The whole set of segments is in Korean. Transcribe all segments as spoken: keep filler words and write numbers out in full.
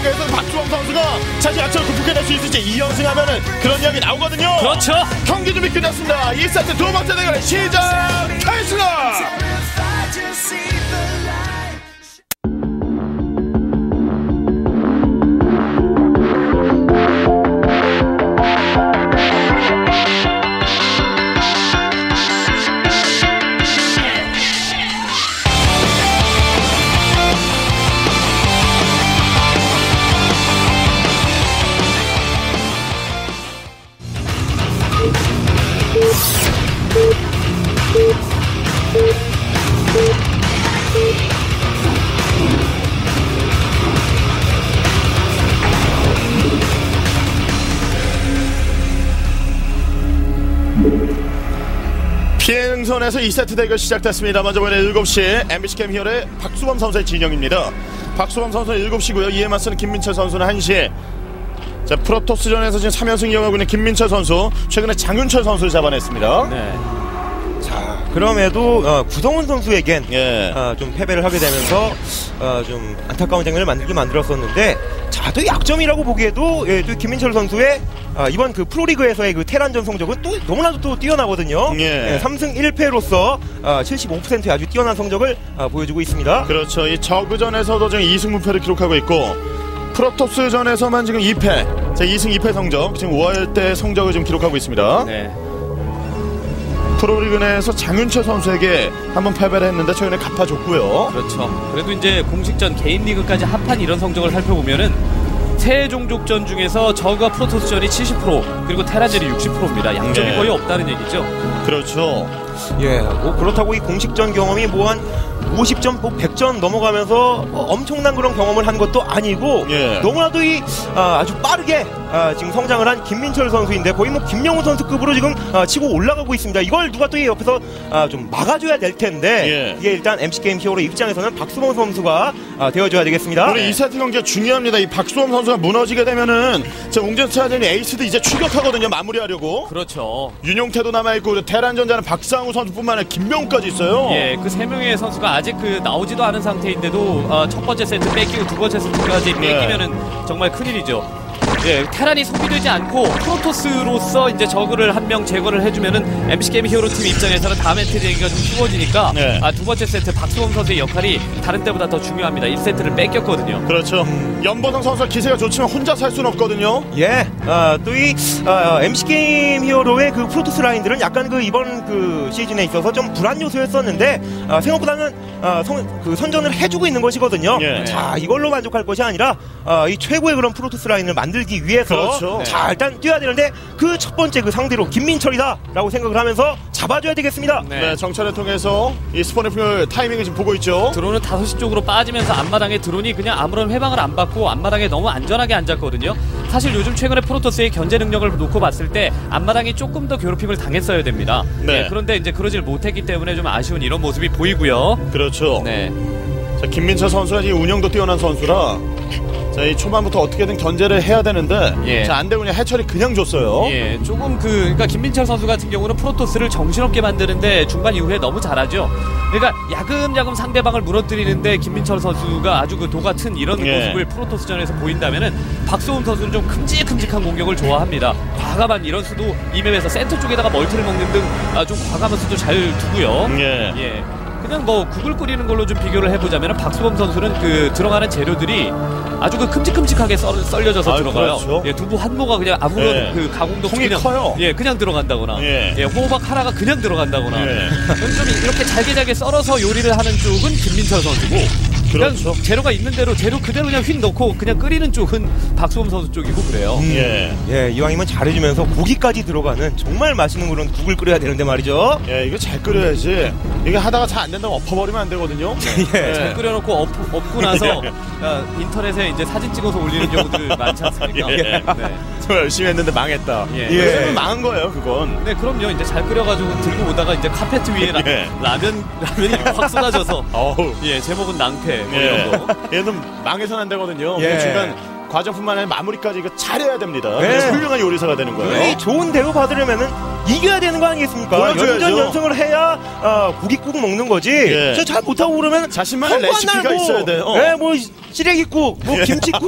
대결에서 박주원 선수가 자신 약점을 극복해낼 수 있을지 이 연승하면은 그런 이야기 나오거든요. 그렇죠. 경기 준비 끝났습니다. 이 세트 두 번째 대결 시작하겠습니다. 피해능선에서 이 세트 대결 시작됐습니다. 먼저 보이는 일곱 시 엠비씨 캠 히어로의 박수범 선수의 진영입니다. 박수범 선수는 일곱 시고요. 이에 맞서는 김민철 선수는 한 시. 자, 프로토스전에서 지금 삼 연승 이어가고 있는 김민철 선수, 최근에 장윤철 선수를 잡아냈습니다. 네. 자, 그럼에도 어, 구성훈 선수에겐 예. 어, 좀 패배를 하게 되면서 어, 좀 안타까운 장면을 만들게 만들었었는데, 자, 또 약점이라고 보기에도 예, 또 김민철 선수의 어, 이번 그 프로리그에서의 그 테란전 성적은 또 너무나도 또 뛰어나거든요. 예. 예, 삼 승 일 패로서 어, 칠십오 퍼센트의 아주 뛰어난 성적을 어, 보여주고 있습니다. 그렇죠. 이 저그전에서도 지금 이 승 무패를 기록하고 있고, 프로토스전에서만 지금 이 패, 자, 이 승 이 패 성적, 지금 오월 때 성적을 지금 기록하고 있습니다. 네. 프로리그 내에서 장윤철 선수에게 한번 패배를 했는데 최근에 갚아줬고요. 그렇죠. 그래도 이제 공식전 개인 리그까지 합한 이런 성적을 살펴보면은 세 종족전 중에서 저그와 프로토스전이 칠십 퍼센트 그리고 테란전이 육십 퍼센트입니다. 양점이 네. 거의 없다는 얘기죠. 그렇죠. 예, 뭐 그렇다고 이 공식전 경험이 뭐 한 오십 점, 백 점 넘어가면서 뭐 엄청난 그런 경험을 한 것도 아니고, 예. 너무나도 이 아, 아주 빠르게 아, 지금 성장을 한 김민철 선수인데 거의 뭐 김명훈 선수급으로 지금 아, 치고 올라가고 있습니다. 이걸 누가 또 이 옆에서 아, 좀 막아줘야 될 텐데, 예. 이게 일단 엠씨 게임 히어로 입장에서는 박수범 선수가 아, 되어줘야 되겠습니다. 우리 이 세트 경기가 중요합니다. 이 박수범 선수가 무너지게 되면은 제 웅전차전이 에이스도 이제 추격하거든요. 마무리하려고. 그렇죠. 윤용태도 남아있고, 테란전자는 박상우 선수뿐만 아니라 김명훈까지 있어요. 예, 그 세 명의 선수가 아직 그 나오지도 않은 상태인데도 어, 첫 번째 세트 뺏기고 두 번째 세트까지 뺏기면은 정말 큰일이죠. 예, 테란이 소비되지 않고 프로토스로서 이제 저그를 한 명 제거를 해주면은 엠씨 게임 히어로 팀 입장에서는 다음 엔트리 얘기가 좀 쉬워지니까 네. 아, 두 번째 세트 박수범 선수의 역할이 다른 때보다 더 중요합니다. 일 세트를 뺏겼거든요. 그렇죠. 연보성 선수가 기세가 좋지만 혼자 살 수는 없거든요. 예, 아, 또 이 아, 엠씨 게임 히어로의 그 프로토스 라인들은 약간 그 이번 그 시즌에 있어서 좀 불안 요소였었는데, 아, 생각보다는 아, 성, 그 선전을 해주고 있는 것이거든요. 예. 자, 이걸로 만족할 것이 아니라 아, 이 최고의 그런 프로토스 라인을 만들기 위해서 그렇죠. 자, 일단 뛰어야 되는데 그 첫 번째 그 상대로 김민철이다라고 생각을 하면서 잡아줘야 되겠습니다. 네. 네, 정찰을 통해서 이 스포니프 타이밍을 지금 보고 있죠. 드론은 다섯 시 쪽으로 빠지면서 앞마당에 드론이 그냥 아무런 회방을 안 받고 앞마당에 너무 안전하게 앉았거든요. 사실 요즘 최근에 프로토스의 견제 능력을 놓고 봤을 때 앞마당이 조금 더 괴롭힘을 당했어야 됩니다. 네. 네, 그런데 이제 그러질 못했기 때문에 좀 아쉬운 이런 모습이 보이고요. 그렇죠. 네. 자, 김민철 선수가 이 운영도 뛰어난 선수라, 자, 이 초반부터 어떻게든 견제를 해야 되는데, 예. 자, 안 되고 그냥 해철이 그냥 줬어요. 예, 조금 그, 그러니까 김민철 선수 같은 경우는 프로토스를 정신없게 만드는데 중반 이후에 너무 잘하죠. 그러니까 야금야금 상대방을 무너뜨리는데 김민철 선수가 아주 그 도 같은 이런 예. 모습을 프로토스전에서 보인다면은 박수훈 선수는 좀 큼직큼직한 공격을 좋아합니다. 과감한 이런 수도 이 맵에서 센터 쪽에다가 멀티를 먹는 등 아, 좀 과감한 수도 잘 두고요. 예. 예. 그냥 뭐 국을 끓이는 걸로 좀 비교를 해보자면 박수범 선수는 그 들어가는 재료들이 아주 그 큼직큼직하게 썰, 썰려져서 아, 들어가요. 그렇죠. 예, 두부 한 모가 그냥 아무런 예. 그 가공도 통이 그냥 커요. 예, 그냥 들어간다거나, 예. 예, 호박 하나가 그냥 들어간다거나, 예. 좀 이렇게 잘게 잘게 썰어서 요리를 하는 쪽은 김민철 선수고. 그냥 그렇죠. 재료가 있는 대로 재료 그대로 그냥 휙 넣고 그냥 끓이는 쪽은 박수범 선수 쪽이고 그래요. 음. 예. 예, 이왕이면 잘해주면서 고기까지 들어가는 정말 맛있는 그런 국을 끓여야 되는데 말이죠. 예, 이거 잘 끓여야지. 이게 하다가 잘 안 된다고 엎어버리면 안 되거든요. 예. 잘 끓여놓고 엎, 엎고 나서 아, 인터넷에 이제 사진 찍어서 올리는 경우들 많지 않습니까? 예. 네. 저 열심히 했는데 망했다. 예. 예. 망한 거예요, 그건. 네, 그럼요. 이제 잘 끓여가지고 들고 오다가 이제 카페트 위에 라, 예. 라면 라면이 확 쏟아져서. 어우. 예, 제목은 낭패 뭐 예. 이런 거. 얘는 망해서는 안 되거든요. 예. 그 중간 과정뿐만 아니라 마무리까지 이거 잘해야 됩니다. 네. 그래서 훌륭한 요리사가 되는 거예요. 이 좋은 대우 받으려면은 이겨야 되는 거 아니겠습니까? 보여줘야죠. 연전 연승을 해야 아, 고깃국 먹는 거지. 예. 저 잘 못하고 그러면 자신만의 한 번 레시피가 날 뭐, 있어야 돼요. 예, 뭐 시래기국, 뭐 예. 김치국,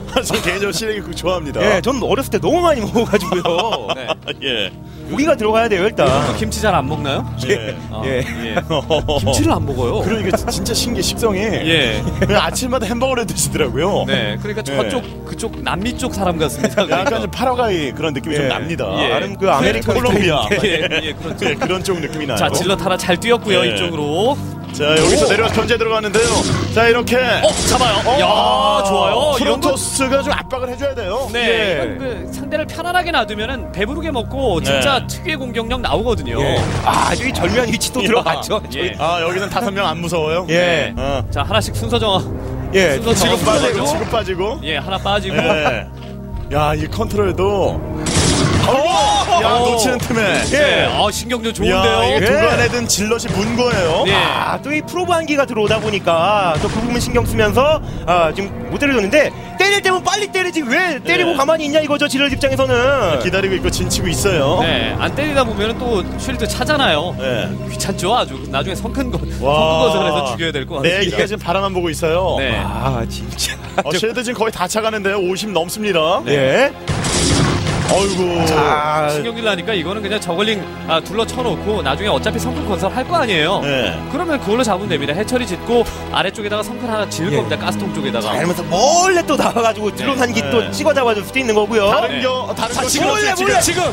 전 개인적으로 시래기국 좋아합니다. 예, 전 어렸을 때 너무 많이 먹어가지고요. 네. 예. 고기가 들어가야 돼요 일단. 김치 잘 안 먹나요? 예. 아, 예. 예. 김치를 안 먹어요. 그러니까 진짜 신기해 식성이. 예. 그냥 아침마다 햄버거를 드시더라고요. 네. 그러니까 저쪽 예. 그쪽 남미 쪽 사람 같습니다. 약간 좀 파라과이 그런 느낌이 예. 좀 납니다. 예. 나름 그 아메리칸 콜롬비아. 예, 예, 그렇죠. 예, 그런 쪽 느낌이 나요. 자, 질럿 하나 잘 뛰었고요, 예. 이쪽으로. 자, 여기서 내려와서 견제 들어가는데요. 자, 이렇게. 어, 잡아요. 야, 좋아요. 이런 거. 프로토스가 좀 압박을 해줘야 돼요. 네, 예. 이건 그 상대를 편안하게 놔두면은 배부르게 먹고 진짜 네. 특유의 공격력 나오거든요. 예. 아, 저기 절묘한 위치도 들어갔죠. 예. 아, 여기는 다섯 명 안 무서워요? 예. 어. 자, 하나씩 순서 정하. 예. 순서 지금 정하. 빠지고, 지금 빠지고. 예, 하나 빠지고. 예. 야, 이 컨트롤도. 야, 오. 놓치는 틈에. 예, 아, 신경전 야, 좋은데요. 이게 예. 두간에 든 질럿이 문 거예요. 예. 아, 또 이 프로브 한기가 들어오다 보니까 또 그 부분 신경 쓰면서 아, 지금 못 때려줬는데 때릴 때면 빨리 때리지 왜 때리고 예. 가만히 있냐 이거죠 질럿 입장에서는. 기다리고 있고 진치고 있어요. 네, 안 때리다 보면은 또 쉴드 차잖아요. 예. 귀찮죠, 아주. 나중에 성큰 것, 성큰 와. 것을 해서 죽여야 될 것 같습니다. 네, 이게 지금 바라만 보고 있어요. 네. 아, 진짜. 어, 쉴드 지금 거의 다 차가는데요. 오십 넘습니다. 예. 어이구. 자, 신경질 나니까 이거는 그냥 저글링 아, 둘러 쳐놓고 나중에 어차피 성큰 건설 할 거 아니에요. 네. 그러면 그걸로 잡으면 됩니다. 해처리 짓고 아래쪽에다가 성큰 하나 지을 예. 겁니다. 가스통 쪽에다가. 알면서 몰래 또 나와가지고 드론 한기 네. 또 찍어 잡아줄 수도 있는 거고요. 다른 네. 겨, 다른 자, 거 지금 몰래, 지금, 몰래. 지금.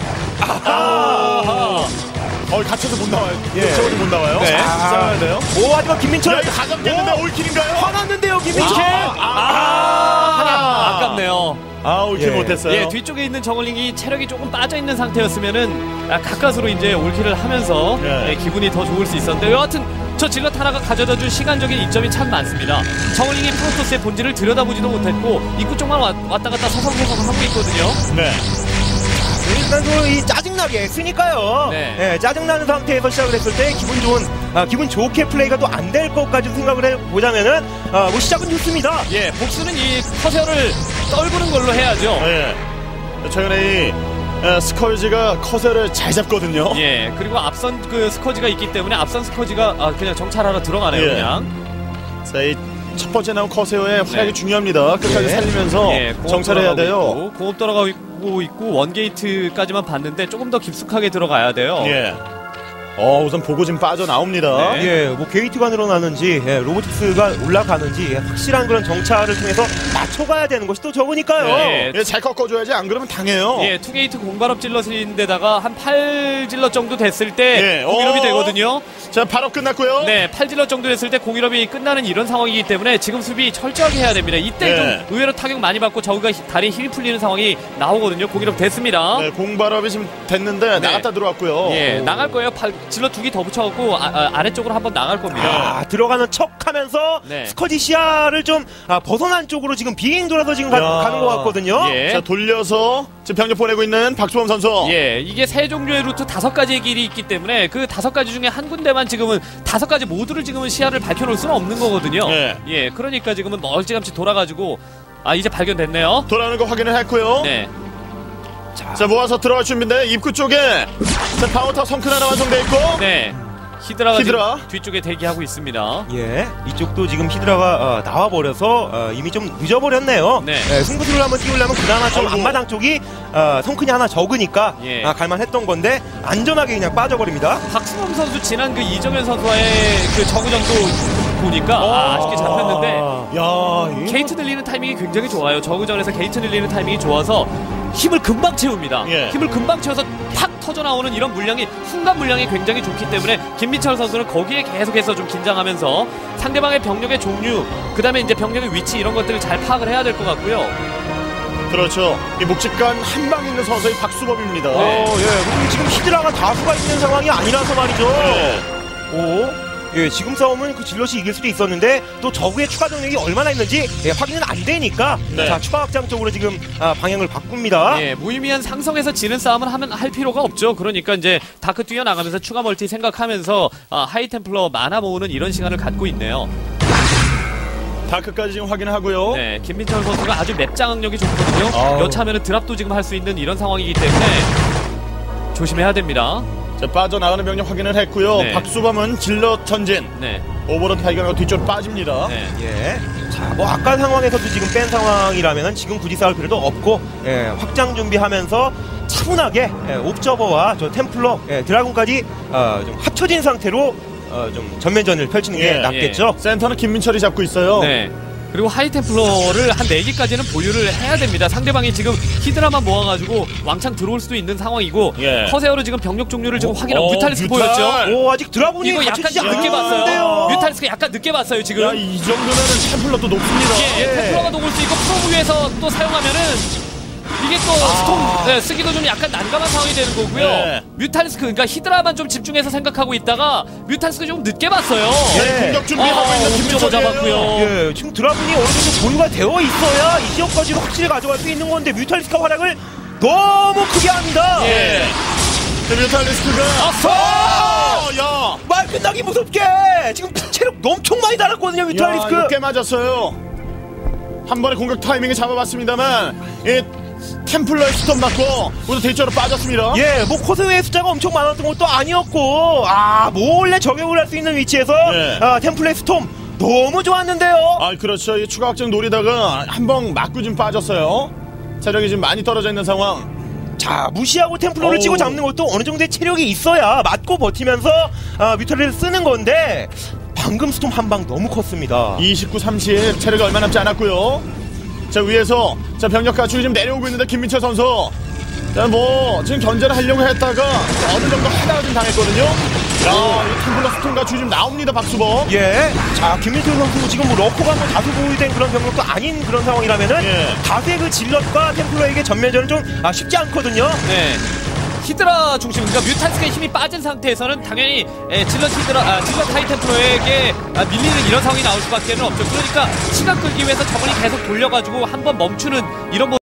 아하. 어, 갇혀서 못 나와요. 예. 저기 못 나와요. 네. 아, 싸워야 돼요. 오, 하지만 김민철. 야, 이거 가감됐는데 올킬인가요? 화났는데요, 김민철. 아, 아, 하나 아깝네요. 아, 올킬 예. 못했어요. 예, 뒤쪽에 있는 저글링이 체력이 조금 빠져 있는 상태였으면은 아, 가까스로 이제 올킬을 하면서 네. 예, 기분이 더 좋을 수 있었는데 여하튼 저 질럿 하나가 가져다줄 시간적인 이점이 참 많습니다. 저글링이 프로토스의 본질을 들여다보지도 못했고 입구 쪽만 왔, 왔다 갔다 서성서성 하고 있거든요. 네. 일단 이 짜증나게 했으니까요. 네. 예, 짜증나는 상태에서 시작을 했을 때 기분 좋은, 아, 기분 좋게 플레이가 또 안 될 것까지 생각을 해보자면은, 아, 뭐 시작은 좋습니다. 예, 복수는 이 커세어를 떨구는 걸로 해야죠. 네. 최근에 이 에, 스컬지가 커세를 잘 잡거든요. 예, 그리고 앞선 그 스커지가 있기 때문에 앞선 스커지가 아, 그냥 정찰하러 들어가네요, 예. 그냥. 자, 이 첫 번째 나온 커세어의 활약이 네. 중요합니다. 끝까지 예. 살리면서 예, 공업 정찰해야 돌아가고 돼요. 있고, 공업 돌아가고 있고 원게이트까지만 봤는데 조금 더 깊숙하게 들어가야 돼요. 예. 어, 우선 보고 지금 빠져나옵니다. 네. 예, 뭐 게이트가 늘어나는지, 예, 로보틱스가 올라가는지, 예, 확실한 그런 정찰을 통해서 맞춰가야 되는 것이 또 적으니까요. 네. 예, 잘 꺾어줘야지 안 그러면 당해요. 예, 투게이트 공발업 질럿인데다가 한 팔 질럿 정도 됐을 때 예, 공일업이 어. 되거든요. 자, 바로 끝났고요. 네, 팔 질럿 정도 됐을 때 공일업이 끝나는 이런 상황이기 때문에 지금 수비 철저하게 해야 됩니다. 이때 예. 좀 의외로 타격 많이 받고 저우가 히- 다리에 힘이 풀리는 상황이 나오거든요. 공일업 됐습니다. 네, 공발업이 지금 됐는데 나갔다 들어왔고요. 예, 나갈 거예요. 팔, 질럿 두 개 더 붙여갖고 아, 아, 래쪽으로 한번 나갈 겁니다. 아, 들어가는 척 하면서 네. 스커지 시야를 좀 아, 벗어난 쪽으로 지금 비행 돌아서 지금 가, 야. 가는 것 같거든요. 예. 자, 돌려서 지금 병력 보내고 있는 박수범 선수. 예, 이게 세 종류의 루트 다섯 가지의 길이 있기 때문에 그 다섯 가지 중에 한 군데만 지금은 다섯 가지 모두를 지금은 시야를 밝혀놓을 수는 없는 거거든요. 예. 예, 그러니까 지금은 멀찌감치 돌아가지고 아 이제 발견됐네요. 돌아오는 거 확인을 했고요. 네, 자, 모아서 들어갈 준비인데 입구 쪽에 자, 파워터 성큰 하나 완성돼 있고. 네. 히드라가 히드라. 지금 뒤쪽에 대기하고 있습니다. 예, 이쪽도 지금 히드라가 어, 나와버려서 어, 이미 좀 늦어버렸네요. 네. 예, 승부수를 한번 띄우려면 그나마 좀 아이고. 앞마당 쪽이 어, 성큰이 하나 적으니까 예. 아, 갈만했던 건데 안전하게 그냥 빠져버립니다. 박수범 선수 지난 그 이정현 선수와의 그 저그 정도 보니까 아, 아쉽게 잡혔는데 야, 이 게이트 늘리는 타이밍이 굉장히 좋아요. 저그전에서 게이트 늘리는 타이밍이 좋아서 힘을 금방 채웁니다. 예. 힘을 금방 채워서 팍 터져 나오는 이런 물량이 순간 물량이 굉장히 좋기 때문에 김민철 선수는 거기에 계속해서 좀 긴장하면서 상대방의 병력의 종류, 그다음에 이제 병력의 위치 이런 것들을 잘 파악을 해야 될 것 같고요. 그렇죠. 이 묵직간 한 방 있는 선수의 박수범입니다. 네. 어, 예, 그리고 지금 히드라가 다수가 있는 상황이 아니라서 말이죠. 네. 오. 예, 지금 싸움은 그 질럿이 이길 수도 있었는데 또 저구의 추가 병력이 얼마나 있는지 예, 확인은 안 되니까 네. 자 추가 확장 쪽으로 지금 아, 방향을 바꿉니다. 예, 무의미한 상성에서 지는 싸움을 하면 할 필요가 없죠. 그러니까 이제 다크 뛰어나가면서 추가 멀티 생각하면서 아, 하이템플러 만화 모으는 이런 시간을 갖고 있네요. 다크까지 지금 확인하고요. 네, 김민철 선수가 아주 맵 장악력이 좋거든요. 아우. 여차하면 드랍도 지금 할 수 있는 이런 상황이기 때문에 조심해야 됩니다. 자, 빠져나가는 병력 확인을 했고요. 네. 박수범은 질럿 전진. 네, 오버로드 발견하고 뒤쪽으로 빠집니다. 네. 예. 자, 뭐 아까 상황에서도 지금 뺀 상황이라면 지금 굳이 싸울 필요도 없고 예, 확장 준비하면서 차분하게 예, 옵저버와 저 템플러, 예, 드라군까지 어, 좀 합쳐진 상태로 어, 좀 전면전을 펼치는 게 예, 낫겠죠. 센터는 김민철이 잡고 있어요. 네. 그리고 하이템플러를 한 네 개까지는 보유를 해야 됩니다. 상대방이 지금 히드라만 모아가지고 왕창 들어올 수도 있는 상황이고 예. 커세어로 지금 병력 종류를 지금 확인하고 어, 뮤탈리스크 뮤탈. 보였죠? 오, 아직 드라군이 이거 약간 갖춰지지 늦게 봤어요. 않았는데요. 뮤탈리스크 약간 늦게 봤어요 지금. 야, 이 정도면은 템플러도 높습니다. 예, 예. 템플러가 녹을 수 있고 프로브 위에서 또 사용하면은 이게 또 스톰 네, 쓰기도 좀 약간 난감한 상황이 되는 거고요. 네. 뮤탈리스크 그러니까 히드라만 좀 집중해서 생각하고 있다가 뮤탈리스크 좀 늦게 봤어요. 예. 공격 준비하고 어, 있는 옵저버 김민철이에요. 잡았고요. 예, 지금 드라군이 어느 정도 보유가 되어 있어야 이 지역까지도 확실히 가져갈 수 있는 건데 뮤탈리스크가 활약을 너무 크게 합니다. 예. 자, 뮤탈리스크가 아, 어, 야, 말 끝나기 무섭게 지금 체력 엄청 많이 달았거든요 야, 뮤탈리스크. 이거 꽤 맞았어요. 한 번에 공격 타이밍을 잡아봤습니다만 이 템플러의 스톱 맞고 모두 대처로 빠졌습니다. 예, 뭐 코스웨의 숫자가 엄청 많았던 것도 아니었고, 아 몰래 저격을 할 수 있는 위치에서 예. 아, 템플레 스톰 너무 좋았는데요. 아, 그렇죠. 이 추가 확장 노리다가 한 번 맞고 좀 빠졌어요. 체력이 지금 많이 떨어져 있는 상황. 자, 무시하고 템플러를 어우. 치고 잡는 것도 어느 정도의 체력이 있어야 맞고 버티면서 아, 뮤탈리를 쓰는 건데 방금 스톰 한 방 너무 컸습니다. 이십구, 삼십 체력이 얼마 남지 않았고요. 자, 위에서 자 병력 가축이 지금 내려오고 있는데 김민철 선수 자, 뭐 지금 견제를 하려고 했다가 어느 정도 하다가 좀 당했거든요. 야, 이 템플러 스톤 가축이 지금 나옵니다. 박수범. 예, 자 김민철 선수 지금 뭐 러커가 뭐 다수 보유된 그런 병력도 아닌 그런 상황이라면은 예. 다수의 그 질럿과 템플러에게 전면전은 좀 아, 쉽지 않거든요. 네. 히드라 중심, 그러니까 뮤탈스크의 힘이 빠진 상태에서는 당연히 에, 질럿 히드라, 아, 질럿 하이템플러에게 아, 밀리는 이런 상황이 나올 수밖에 없죠. 그러니까 시간 끌기 위해서 저번이 계속 돌려가지고 한번 멈추는 이런